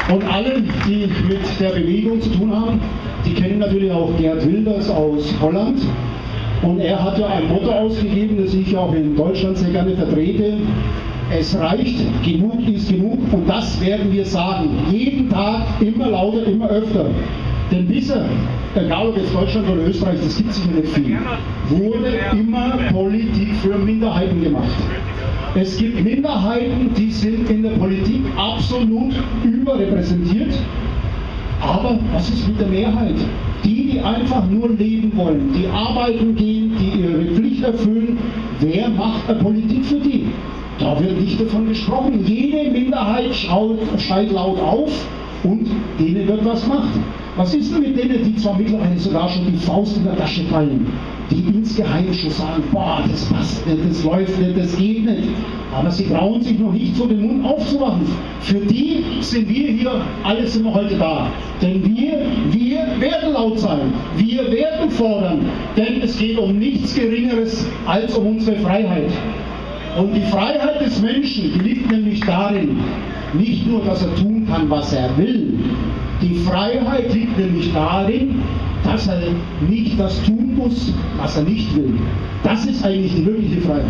Und alle, die mit der Bewegung zu tun haben, die kennen natürlich auch Geert Wilders aus Holland. Und er hat ja ein Motto ausgegeben, das ich auch in Deutschland sehr gerne vertrete. Es reicht, genug ist genug, und das werden wir sagen. Jeden Tag, immer lauter, immer öfter. Denn bisher, egal ob jetzt Deutschland oder Österreich, das gibt sicher nicht viel, wurde immer Politik für Minderheiten gemacht. Es gibt Minderheiten, die sind in der Politik absolut überrepräsentiert. Aber was ist mit der Mehrheit? Die einfach nur leben wollen, die arbeiten gehen, die ihre Pflicht erfüllen. Wer macht eine Politik für die? Da wird nicht davon gesprochen. Jede Minderheit schreit laut auf und denen wird was gemacht. Was ist denn mit denen, die zwar mittlerweile sogar schon die Faust in der Tasche fallen, die insgeheim schon sagen, boah, das passt nicht, das läuft nicht, das geht nicht, aber sie trauen sich noch nicht so den Mund aufzumachen. Für die sind wir hier, alle sind wir heute da. Denn wir werden laut sein, wir werden fordern, denn es geht um nichts Geringeres als um unsere Freiheit. Und die Freiheit des Menschen, die liegt nämlich darin, nicht nur, dass er tun kann, was er will. Die Freiheit liegt nämlich darin, dass er nicht das tun muss, was er nicht will. Das ist eigentlich die wirkliche Freiheit.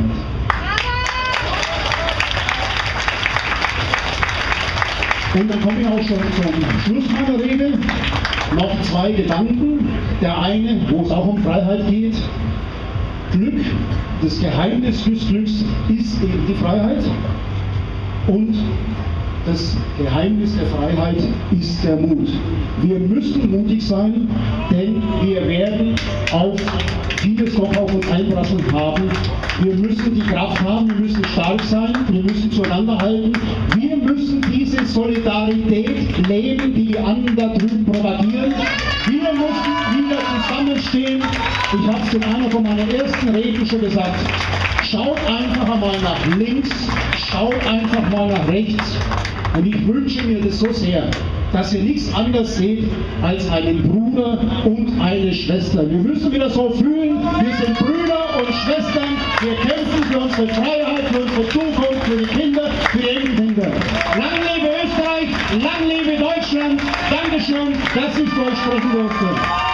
Und dann komme ich auch schon zum Schluss meiner Rede. Noch zwei Gedanken. Der eine, wo es auch um Freiheit geht. Glück, das Geheimnis des Glücks ist eben die Freiheit. Und das Geheimnis der Freiheit ist der Mut. Wir müssen mutig sein, denn wir werden auf vieles noch auf uns einprasseln haben. Wir müssen die Kraft haben, wir müssen stark sein, wir müssen zueinander halten. Wir müssen diese Solidarität leben, die die anderen da drüben propagieren. Wir müssen wieder zusammenstehen. Ich habe es in einer von meinen ersten Reden schon gesagt. Schaut einfach einmal nach links, schaut einfach mal nach rechts. Und ich wünsche mir das so sehr, dass ihr nichts anderes seht als einen Bruder und eine Schwester. Wir müssen wieder so fühlen, wir sind Brüder und Schwestern, wir kämpfen für unsere Freiheit, für unsere Zukunft, für die Kinder, für die Enkelkinder. Lang lebe Österreich, lang lebe Deutschland. Dankeschön, dass ich für euch sprechen durfte.